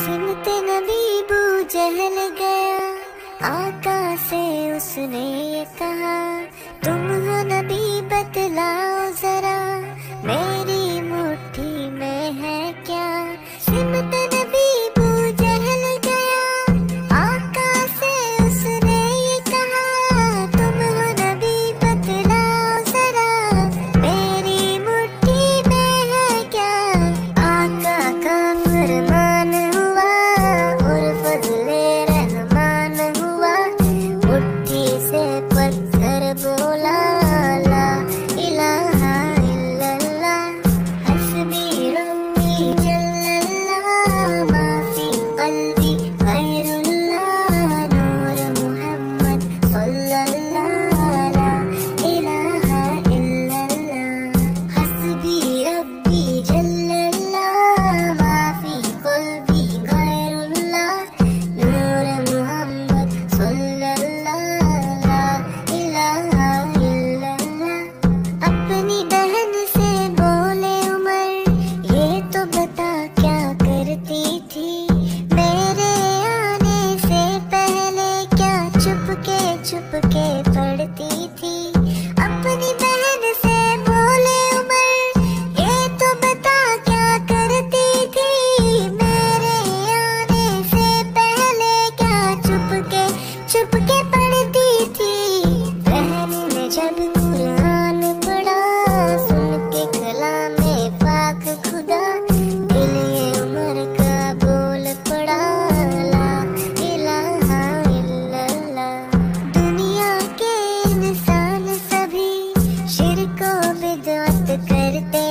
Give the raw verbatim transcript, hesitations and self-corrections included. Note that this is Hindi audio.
सुनते नबी बू जहल गया, आका से उसने ये कहा, तुम हो नबी बतलाओ जरा, मेरी मुट्ठी में है क्या। सुनते नबी बू जहल गया, आका से उसने ये कहा, तुम हो नबी बतलाओ जरा, मेरी मुट्ठी में है क्या। आका का फरमान हुआ और फजले रहमान हुआ, मुट्ठी से पत्थर बोला, ला इलाहा इल्लल्लाह, हस्बी रब्बी जल्लल्लाह, मा फी क़ल्बी गैरुल्लाह, नूर मुहम्मद सल्लल्लाह, ला इलाहा इल्लल्लाह, हस्बी रब्बी जल्लल्लाह, मा फी क़ल्बी गैरुल्लाह, नूर मुहम्मद सल्लल्लाह, ला इलाहा इल्लल्लाह। अपनी बहन से बोले उमर, ये तो बता क्या करती थी, मेरे आने से पहले क्या चुपके चुपके पढ़ती थी। अपनी बहन से बोले उमर, ये तो बता क्या करती थी, मेरे आने से पहले क्या चुपके चुपके पढ़ती थी। बहन ने जब कुरान पढ़ा, सुन के कलामे पाक खुदा, दिल ये उमर का बोल पड़ा, ला इलाहा इल्लल्लाह। दुनिया के इंसान सभी शिर्क व बिदअत करते